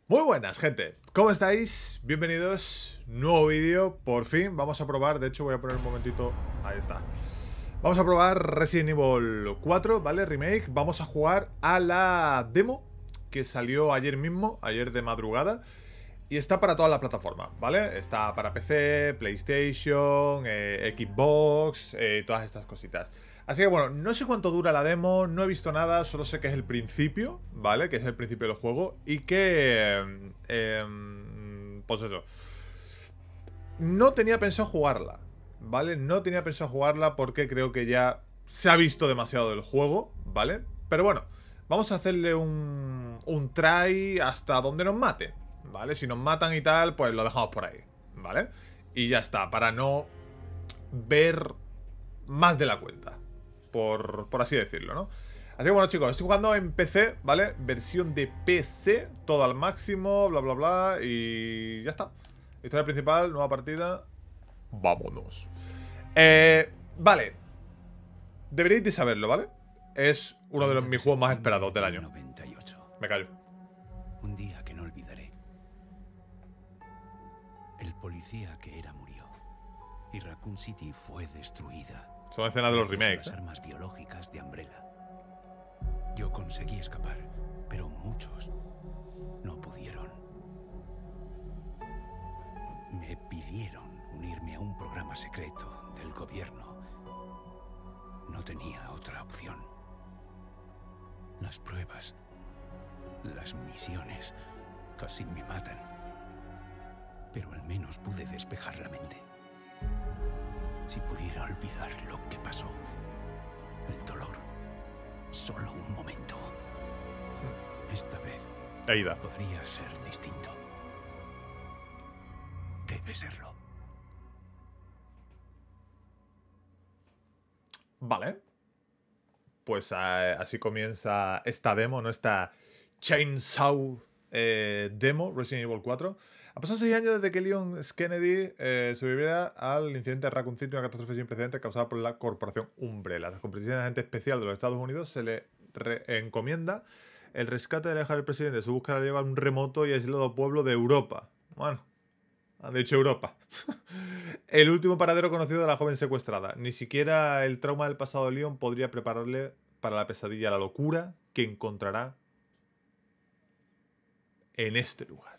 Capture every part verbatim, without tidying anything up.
Muy buenas, gente. ¿Cómo estáis? Bienvenidos. Nuevo vídeo. Por fin vamos a probar. De hecho, voy a poner un momentito. Ahí está. Vamos a probar Resident Evil cuatro, ¿vale? Remake. Vamos a jugar a la demo que salió ayer mismo, ayer de madrugada. Y está para toda la plataforma, ¿vale? Está para P C, PlayStation, eh, Xbox, eh, todas estas cositas. Así que bueno, no sé cuánto dura la demo, no he visto nada, solo sé que es el principio, ¿vale? Que es el principio del juego y que... Eh, eh, pues eso. No tenía pensado jugarla, ¿vale? No tenía pensado jugarla porque creo que ya se ha visto demasiado del juego, ¿vale? Pero bueno, vamos a hacerle un, un try hasta donde nos mate, ¿vale? Si nos matan y tal, pues lo dejamos por ahí, ¿vale? Y ya está, para no ver más de la cuenta, por, por así decirlo, ¿no? Así que bueno, chicos, estoy jugando en P C, ¿vale? Versión de P C, todo al máximo, bla, bla, bla, y ya está. Historia principal, nueva partida. Vámonos. Eh, vale. Deberíais de saberlo, ¿vale? Es uno de los, mis juegos más esperados del año. noventa y ocho. Me callo. Un día que no olvidaré. El policía que era murió. Y Raccoon City fue destruida. Son escenas de los Gracias a remakes, las ¿eh? armas biológicas de Umbrella. Yo conseguí escapar, pero muchos no pudieron. Me pidieron unirme a un programa secreto del gobierno. No tenía otra opción. Las pruebas, las misiones, casi me matan. Pero al menos pude despejar la mente. Si pudiera olvidar lo que pasó, el dolor, solo un momento. Esta vez Aida. podría ser distinto. Debe serlo. Vale. Pues eh, así comienza esta demo, ¿no? Esta Chainsaw eh, demo, Resident Evil cuatro. Ha pasado seis años desde que Leon S. Kennedy eh, sobreviviera al incidente de Raccoon City, una catástrofe sin precedentes causada por la corporación Umbrella. La comprensión de agente especial de los Estados Unidos se le encomienda el rescate de la hija del presidente. Su búsqueda la lleva a un remoto y aislado pueblo de Europa. Bueno, han dicho Europa. El último paradero conocido de la joven secuestrada. Ni siquiera el trauma del pasado de Leon podría prepararle para la pesadilla, la locura que encontrará en este lugar.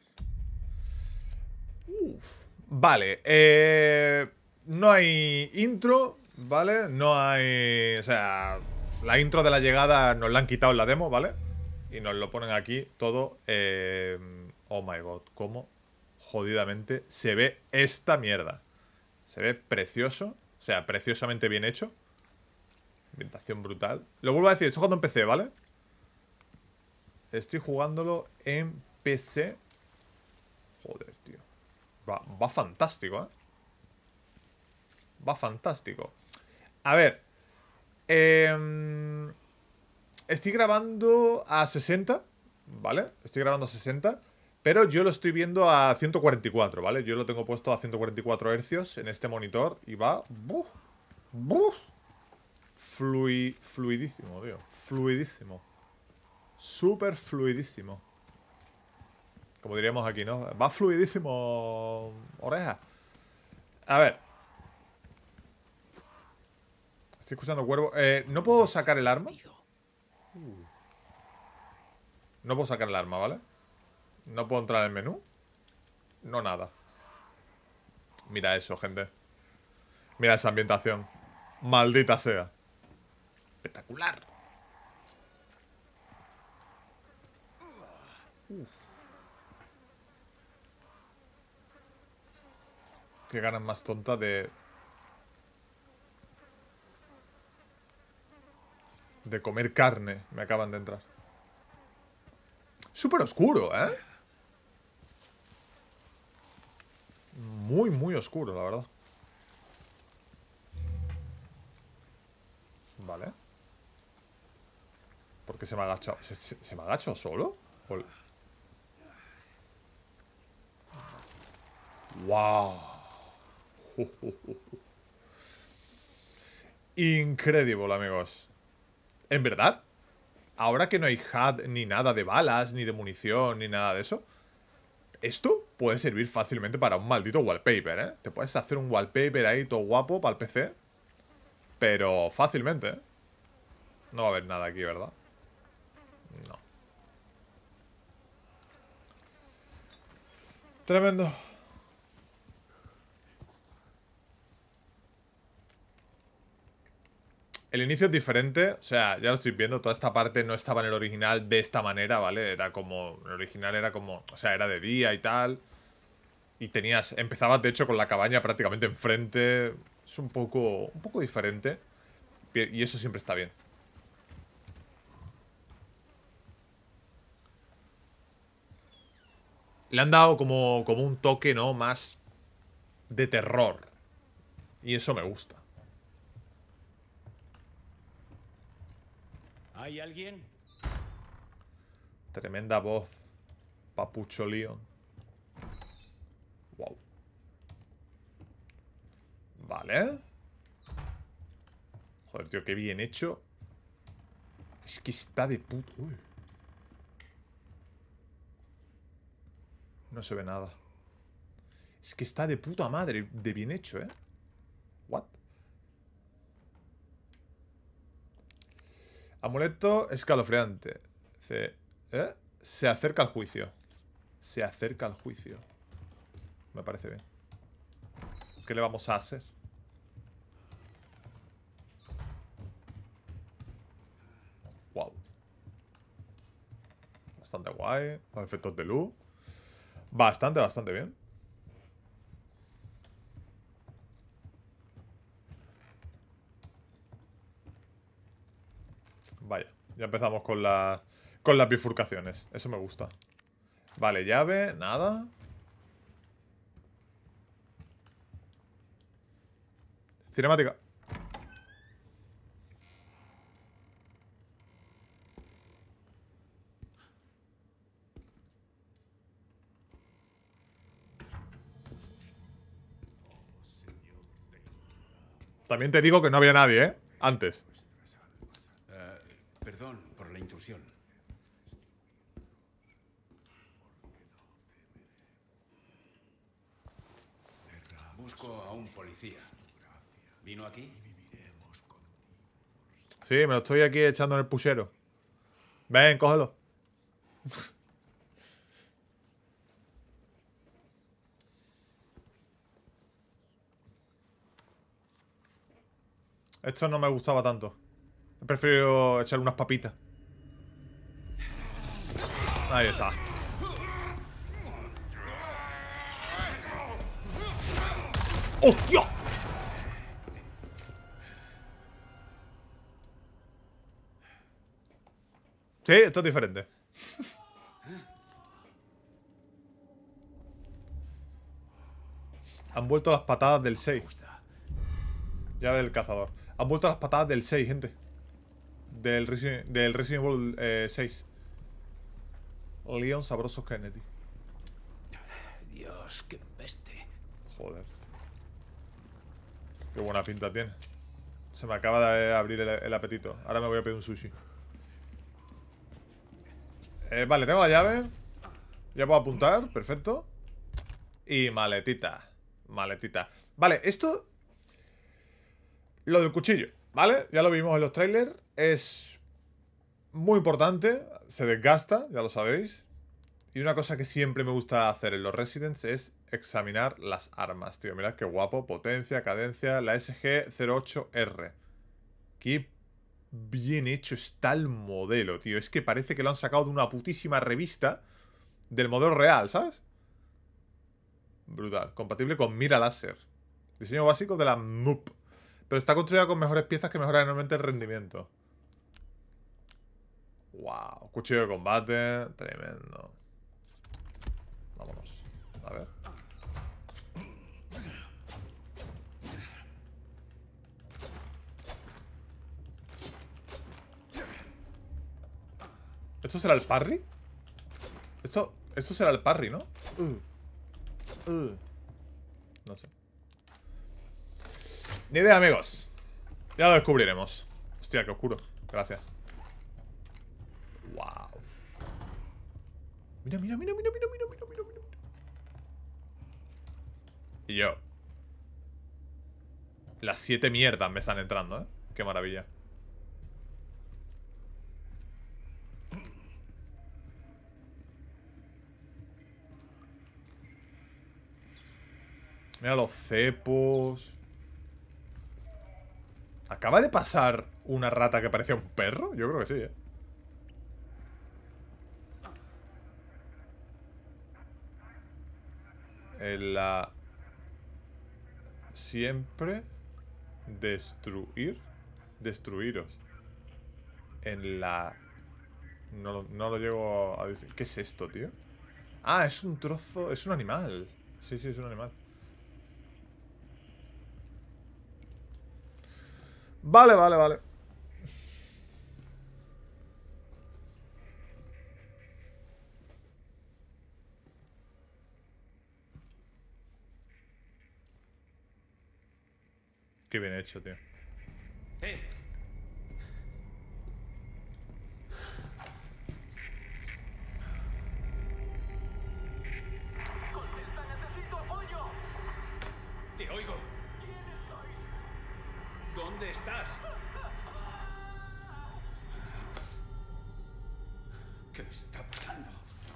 Uf. Vale, eh, no hay intro, ¿vale? No hay... O sea, la intro de la llegada nos la han quitado en la demo, ¿vale? Y nos lo ponen aquí todo. Eh, oh my god, cómo jodidamente se ve esta mierda. Se ve precioso, o sea, preciosamente bien hecho. Ambientación brutal. Lo vuelvo a decir, estoy jugando en P C, ¿vale? Estoy jugándolo en P C. Joder, tío. Va, va fantástico, ¿eh? Va fantástico. A ver. Eh, estoy grabando a sesenta, ¿vale? Estoy grabando a sesenta. Pero yo lo estoy viendo a ciento cuarenta y cuatro, ¿vale? Yo lo tengo puesto a ciento cuarenta y cuatro hercios en este monitor y va... ¡Buf! ¡Buf! Flui, fluidísimo, tío. Fluidísimo. Súper fluidísimo. Como diríamos aquí, ¿no? Va fluidísimo, oreja. A ver. Estoy escuchando cuervo. Eh, ¿no puedo sacar el arma? Uh. No puedo sacar el arma, ¿vale? No puedo entrar en el menú. No nada. Mira eso, gente. Mira esa ambientación. Maldita sea. Espectacular. Uf. Qué ganas más tontas de... De comer carne. Me acaban de entrar. Súper oscuro, ¿eh? Muy, muy oscuro, la verdad. Vale. ¿Por qué se me ha agachado? ¿Se, se, se me ha agachado solo? ¿O... ¡Wow! Uh, uh, uh. Increíble, amigos. ¿En verdad? Ahora que no hay H U D ni nada de balas, ni de munición, ni nada de eso, Esto puede servir fácilmente para un maldito wallpaper, ¿eh? Te puedes hacer un wallpaper ahí todo guapo para el P C. Pero fácilmente, ¿eh? No va a haber nada aquí, ¿verdad? No. Tremendo. El inicio es diferente, o sea, ya lo estoy viendo, toda esta parte no estaba en el original de esta manera, ¿vale? Era como, el original era como, o sea, era de día y tal. Y tenías, empezabas de hecho con la cabaña prácticamente enfrente. Es un poco, un poco diferente. Y eso siempre está bien. Le han dado como, como un toque, ¿no? Más de terror. Y eso me gusta. ¿Hay alguien? Tremenda voz. Papucho Leon. Wow. Vale. Joder, tío, qué bien hecho. Es que está de puto... Uy. No se ve nada. Es que está de puta madre. De bien hecho, ¿eh? What? Amuleto escalofriante. Se, ¿eh? Se acerca al juicio. Se acerca al juicio. Me parece bien. ¿Qué le vamos a hacer? Wow. Bastante guay. Los efectos de luz. Bastante, bastante bien. Vaya, ya empezamos con las con las bifurcaciones. Eso me gusta. Vale, llave, nada. Cinemática. También te digo que no había nadie, ¿eh? Antes. Uh, perdón por la intrusión. Busco a un policía. ¿Vino aquí? Sí, me lo estoy aquí echando en el puchero. Ven, cógelo. Esto no me gustaba tanto. He preferido echarle unas papitas. Ahí está. ¡Hostia! Sí, esto es diferente. Han vuelto las patadas del seis. Llave del cazador. Han vuelto las patadas del seis, gente. Del Resident, del Resident Evil eh, seis. Leon Sabroso Kennedy. Dios, qué peste. Joder. Qué buena pinta tiene. Se me acaba de abrir el, el apetito. Ahora me voy a pedir un sushi. Eh, vale, tengo la llave. Ya puedo apuntar, perfecto. Y maletita. Maletita. Vale, esto... Lo del cuchillo, ¿vale? Ya lo vimos en los trailers. Es muy importante. Se desgasta, ya lo sabéis. Y una cosa que siempre me gusta hacer en los Residents es examinar las armas, tío. Mirad qué guapo. Potencia, cadencia. La S G cero ocho R. Qué bien hecho está el modelo, tío. Es que parece que lo han sacado de una putísima revista del modelo real, ¿sabes? Brutal. Compatible con mira láser. Diseño básico de la M U P. Pero está construida con mejores piezas que mejoran enormemente el rendimiento. Wow. Cuchillo de combate. Tremendo. Vámonos. A ver. ¿Esto será el parry? Esto, esto será el parry, ¿no? Uh. Uh. No sé. Ni idea, amigos. Ya lo descubriremos. Hostia, qué oscuro. Gracias. Wow. Mira, mira, mira, mira, mira, mira, mira, mira, mira. Y yo. Las siete mierdas me están entrando, ¿eh? Qué maravilla. Mira los cepos. ¿Acaba de pasar una rata que parecía un perro? Yo creo que sí, ¿eh? En la... Siempre... Destruir. Destruiros. En la... No, lo- no lo llego a decir. ¿Qué es esto, tío? Ah, es un trozo... Es un animal. Sí, sí, es un animal. Vale, vale, vale. Qué bien hecho, tío. ¡Eh! ¡Te oigo! ¿Dónde estás? ¿Qué está pasando?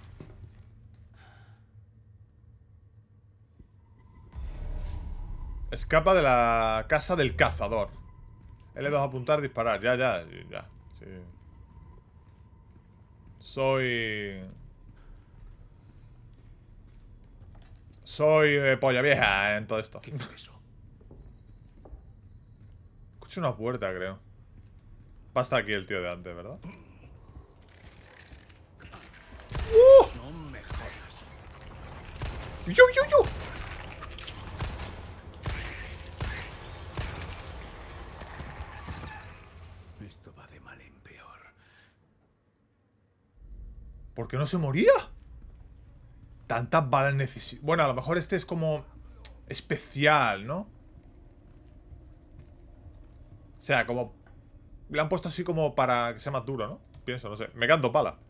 Escapa de la casa del cazador. L dos a apuntar, disparar. Ya, ya, ya. Sí. Soy... Soy eh, polla vieja en todo esto. ¿Qué fue eso? Escucho una puerta, creo. Va a estar aquí el tío de antes, ¿verdad? No me jodas. ¡Yo, yo, yo! Esto va de mal en peor. ¿Por qué no se moría? Tantas balas necesito. Bueno, a lo mejor este es como... especial, ¿no? O sea, como... Le han puesto así como para que sea más duro, ¿no? Pienso, no sé. Me quedan dos balas.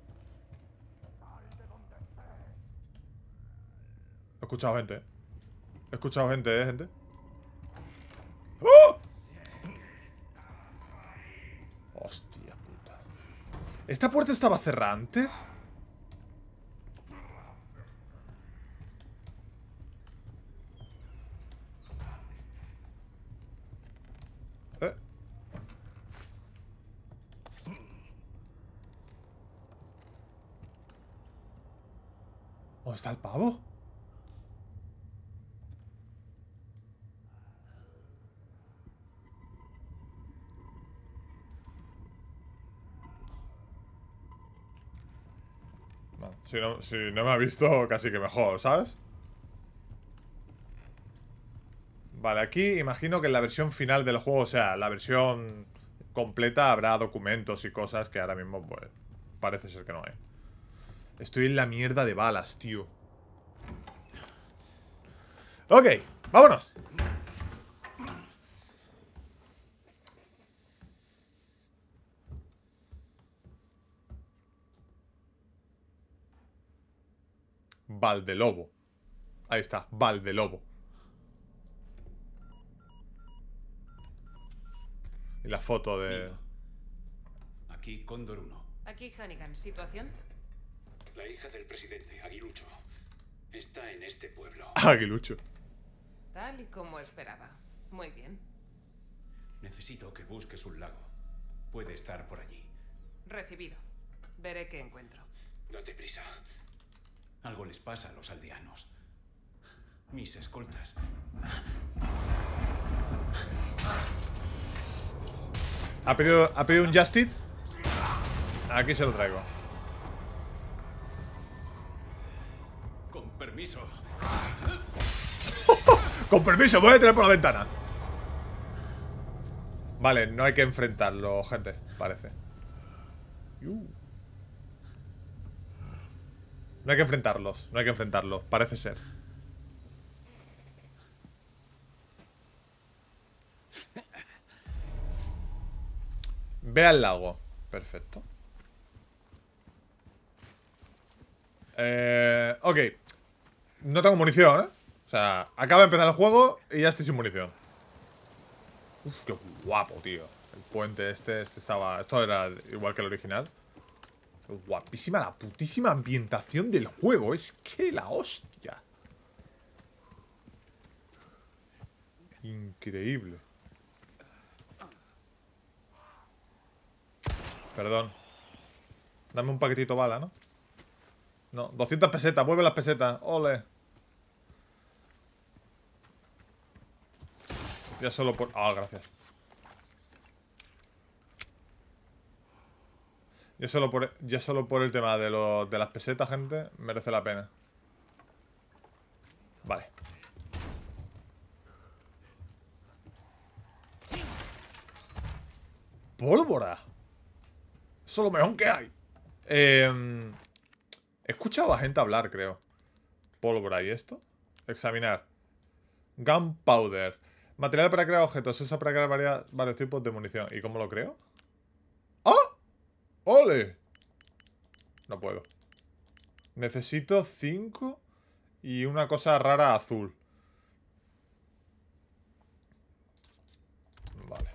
He escuchado gente, ¿eh? He escuchado gente, ¿eh, gente? ¡Oh! Hostia puta. ¿Esta puerta estaba cerrada antes? ¿Eh? ¿Dónde está el pavo? Vale, si no, si no me ha visto, casi que mejor, ¿sabes? Vale, aquí imagino que en la versión final del juego, o sea, la versión completa, habrá documentos y cosas que ahora mismo, pues, parece ser que no hay. Estoy en la mierda de balas, tío. Ok, vámonos. Valdelobo. Ahí está, Valdelobo. Y la foto de... Aquí Cóndor uno. Aquí Hannigan, ¿situación? La hija del presidente, Aguilucho, está en este pueblo. Aguilucho. Tal y como esperaba. Muy bien. Necesito que busques un lago. Puede estar por allí. Recibido. Veré qué encuentro. Date prisa. Algo les pasa a los aldeanos. Mis escoltas. ¿Ha pedido, ¿ha pedido un Justit? Aquí se lo traigo. Con permiso. Con permiso, voy a tirar por la ventana. Vale, no hay que enfrentarlo, gente, parece. Uh. No hay que enfrentarlos, no hay que enfrentarlos, parece ser. Ve al lago. Perfecto. Eh, ok. No tengo munición, ¿eh? O sea, acaba de empezar el juego y ya estoy sin munición. Uf, qué guapo, tío. El puente este, este estaba... Esto era igual que el original. Guapísima la putísima ambientación del juego. Es que la hostia. Increíble. Perdón. Dame un paquetito bala, ¿no? No, doscientas pesetas, vuelve las pesetas. Ole. Ya solo por... Ah, gracias. Ya solo por, ya solo por el tema de, lo, de las pesetas, gente, merece la pena. Vale. Pólvora. Eso es lo mejor que hay. Eh, he escuchado a gente hablar, creo. Pólvora, ¿y esto? Examinar. Gunpowder. Material para crear objetos. Se usa para crear varias, varios tipos de munición. ¿Y cómo lo creo? ¡Ah! ¡Ole! No puedo. Necesito cinco y una cosa rara azul. Vale.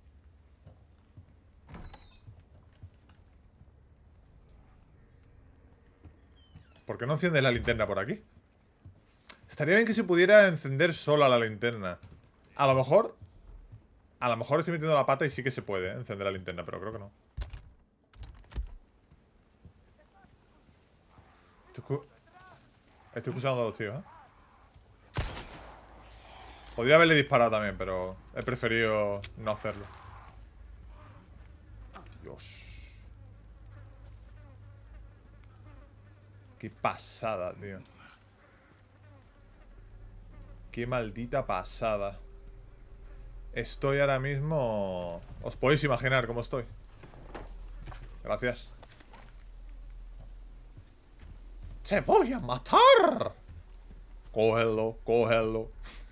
¿Por qué no enciendes la linterna por aquí? Estaría bien que se pudiera encender sola la linterna. A lo mejor... A lo mejor estoy metiendo la pata y sí que se puede, ¿eh? Encender la linterna, pero creo que no. Estoy, Estoy escuchando a los tíos, ¿eh? Podría haberle disparado también, pero he preferido no hacerlo. Dios. Qué pasada, tío. Qué maldita pasada. Estoy ahora mismo... Os podéis imaginar cómo estoy. Gracias. ¡Te voy a matar! Cógelo, cógelo.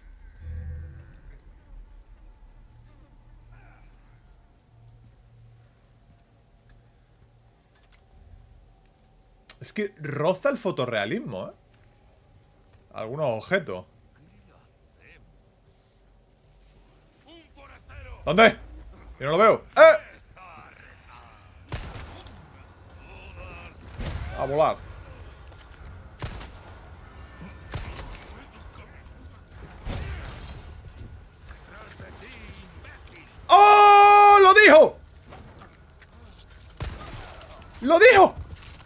Es que roza el fotorrealismo, ¿eh? Algunos objetos. ¿Dónde? Yo no lo veo. ¡Eh! A volar. ¡Oh! ¡Lo dijo! ¡Lo dijo!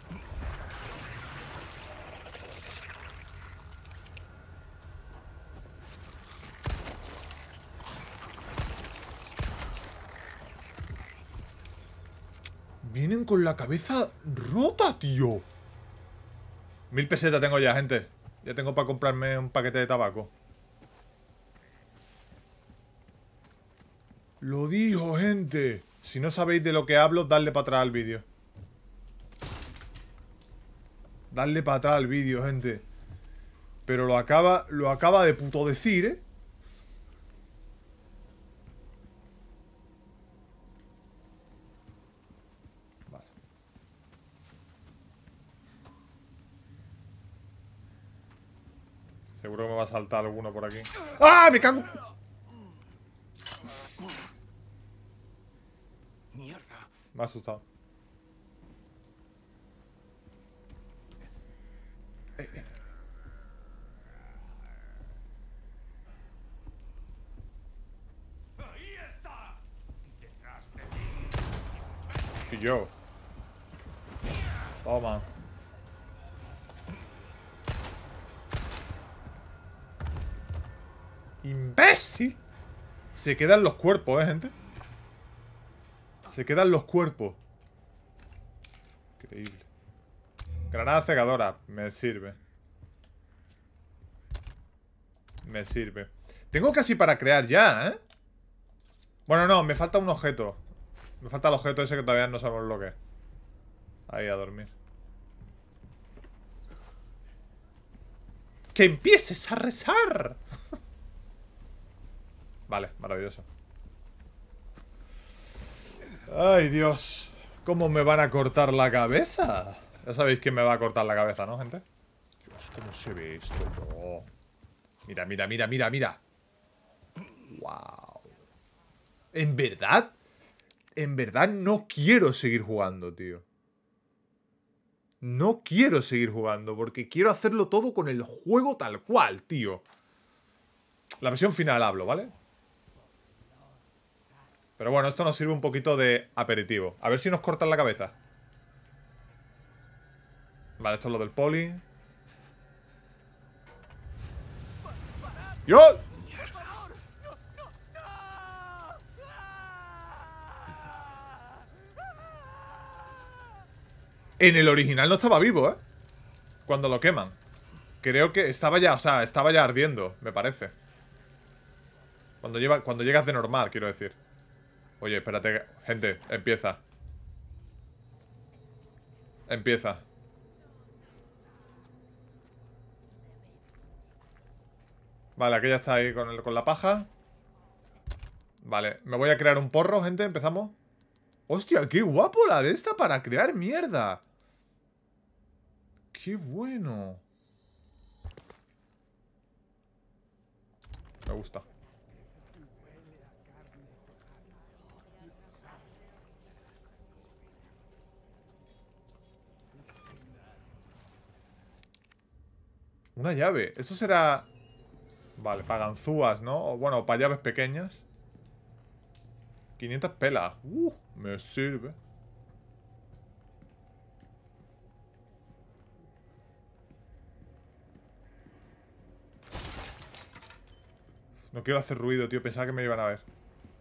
Vienen con la cabeza rota, tío. Mil pesetas tengo ya, gente. Ya tengo para comprarme un paquete de tabaco. Lo dijo, gente. Si no sabéis de lo que hablo, dadle para atrás al vídeo. Dadle para atrás al vídeo, gente. Pero lo acaba, lo acaba de puto decir, ¿eh? Vale. Seguro que me va a saltar alguno por aquí. ¡Ah! ¡Me cago! Mierda. Me ha asustado. Eh, eh. ¡Ahí está! ¡Detrás de ti! Y yo. Toma. ¡Imbécil! Se quedan los cuerpos, ¿eh, gente? Se quedan los cuerpos. Increíble. Granada cegadora. Me sirve. Me sirve. Tengo casi para crear ya, ¿eh? Bueno, no, me falta un objeto. Me falta el objeto ese que todavía no sabemos lo que es. Ahí a dormir. ¡Que empieces a rezar! Vale, maravilloso. Ay, Dios. ¿Cómo me van a cortar la cabeza? Ya sabéis quién me va a cortar la cabeza, ¿no, gente? Dios, ¿cómo se ve esto? No. Mira, mira, mira, mira, mira. Wow. ¿En verdad? En verdad no quiero seguir jugando, tío. No quiero seguir jugando porque quiero hacerlo todo con el juego tal cual, tío. La versión final hablo, ¿vale? Pero bueno, esto nos sirve un poquito de aperitivo. A ver si nos cortan la cabeza. Vale, esto es lo del poli. ¡Yo! En el original no estaba vivo, ¿eh? Cuando lo queman. Creo que estaba ya, o sea, estaba ya ardiendo, me parece. Cuando, lleva, cuando llegas de normal, quiero decir. Oye, espérate, gente, empieza. Empieza. Vale, aquella está ahí con, el, con la paja. Vale, me voy a crear un porro, gente, empezamos. ¡Hostia, qué guapo la de esta para crear mierda! ¡Qué bueno! Me gusta. Una llave. Esto será... Vale, para ganzúas, ¿no? O bueno, para llaves pequeñas. quinientas pelas. Uh, me sirve. No quiero hacer ruido, tío. Pensaba que me iban a ver.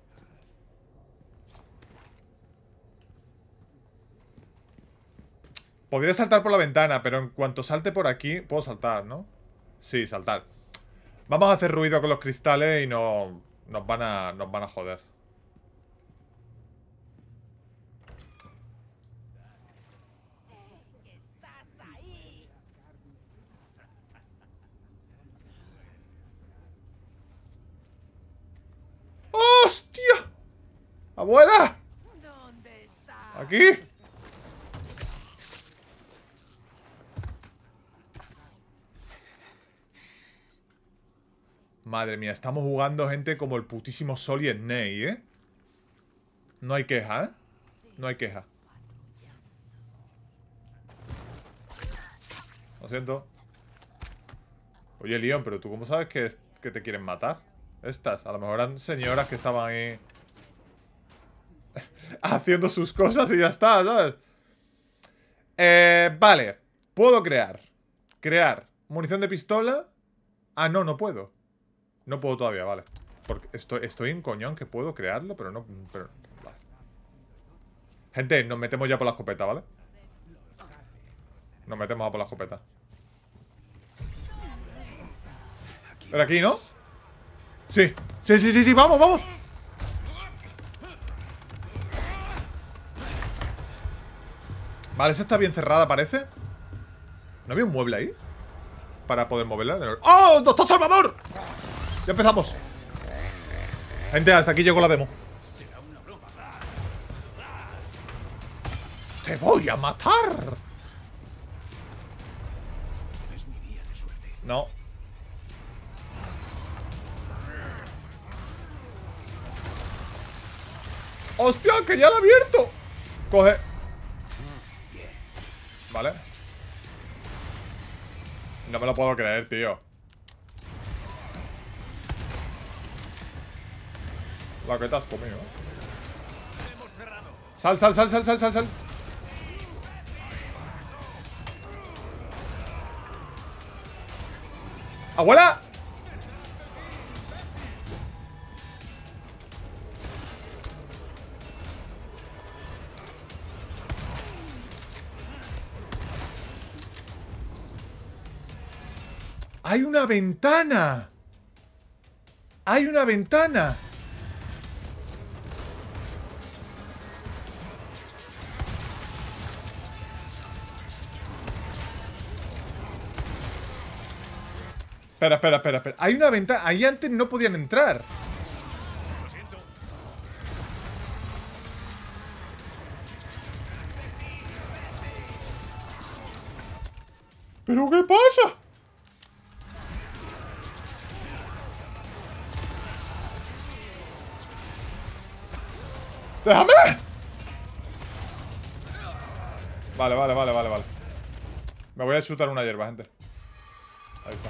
Podría saltar por la ventana, pero en cuanto salte por aquí... Puedo saltar, ¿no? Sí, saltar. Vamos a hacer ruido con los cristales y no... Nos van a... Nos van a joder. ¡Hostia! ¡Abuela! ¿Aquí? Madre mía, estamos jugando, gente, como el putísimo Sol y Snake, ¿eh? No hay queja, ¿eh? No hay queja. Lo siento. Oye, Leon, pero ¿tú cómo sabes que, que te quieren matar? Estas, a lo mejor eran señoras que estaban ahí haciendo sus cosas y ya está, ¿sabes? Eh, vale. Puedo crear. Crear. Munición de pistola. Ah, no, no puedo. No puedo todavía, vale. Porque estoy, estoy en coñón que puedo crearlo, pero no... Pero, vale. Gente, nos metemos ya por la escopeta, ¿vale? Nos metemos a por la escopeta. ¿Pero aquí, no? Sí, sí, sí, sí, sí, vamos, vamos. Vale, esa está bien cerrada, parece. ¿No había un mueble ahí? Para poder moverla. ¡Oh, doctor Salvador! Ya empezamos. Gente, hasta aquí llegó la demo. ¡Te voy a matar! No. ¡Hostia, que ya la he abierto! Coge. Vale. No me lo puedo creer, tío. La que te has comido. Sal, sal, sal, sal, sal, sal, sal. ¡Abuela! ¡Hay una ventana! ¡Hay una ventana! Espera, espera, espera, espera. Hay una ventana. Ahí antes no podían entrar. ¿Pero qué pasa? ¡Déjame! Vale, vale, vale, vale, vale. Me voy a chutar una hierba, gente. Ahí está.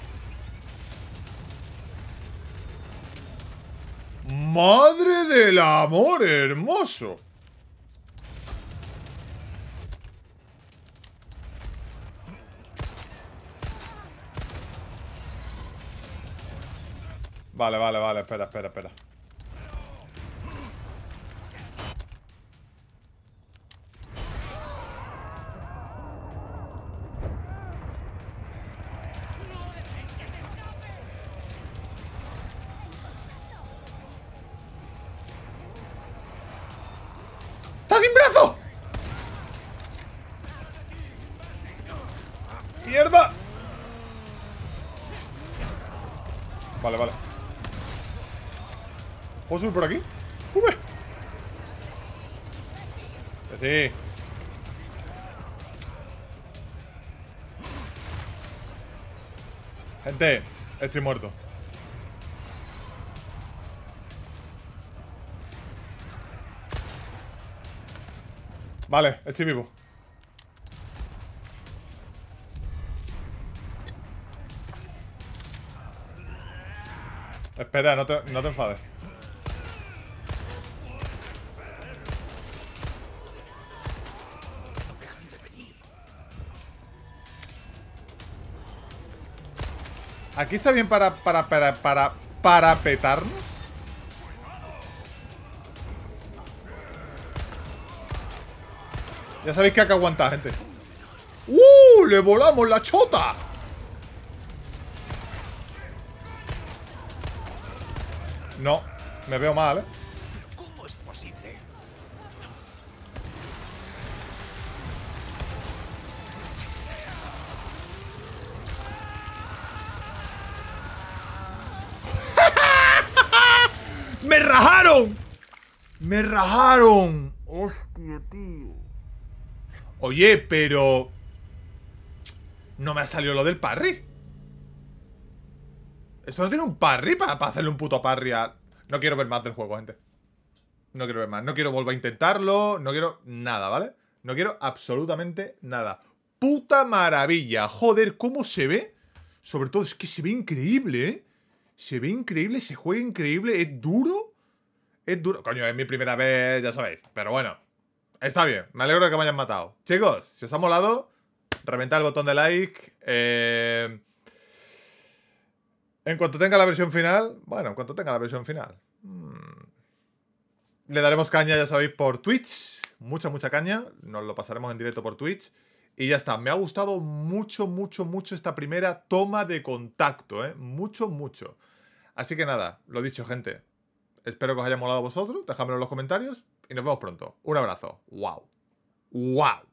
¡Madre del amor hermoso! Vale, vale, vale, espera, espera, espera. ¡Está sin brazo! ¡Mierda! Vale, vale. ¿Puedo subir por aquí? ¡Sube! Que sí. Gente, estoy muerto. Vale, estoy vivo. Espera, no te, no te enfades. Aquí está bien para, para, para, para, para petarnos. Ya sabéis que hay que aguantar, gente. ¡Uh! ¡Le volamos la chota! No, me veo mal, ¿eh? ¿Cómo es posible? ¡Me rajaron! ¡Me rajaron! ¡Hostia, tío! Oye, pero... no me ha salido lo del parry. ¿Esto no tiene un parry para pa hacerle un puto parry a...? No quiero ver más del juego, gente. No quiero ver más. No quiero volver a intentarlo. No quiero nada, ¿vale? No quiero absolutamente nada. ¡Puta maravilla! Joder, ¿cómo se ve? Sobre todo, es que se ve increíble, ¿eh? Se ve increíble, se juega increíble. ¿Es duro? Es duro. Coño, es mi primera vez, ya sabéis. Pero bueno, está bien. Me alegro de que me hayan matado. Chicos, si os ha molado, reventad el botón de like. Eh... En cuanto tenga la versión final... Bueno, en cuanto tenga la versión final... Hmm, le daremos caña, ya sabéis, por Twitch. Mucha, mucha caña. Nos lo pasaremos en directo por Twitch. Y ya está. Me ha gustado mucho, mucho, mucho esta primera toma de contacto, ¿eh? Mucho, mucho. Así que nada, lo dicho, gente. Espero que os haya molado a vosotros. Dejadmelo en los comentarios. Y nos vemos pronto. Un abrazo. ¡Wow! ¡Wow!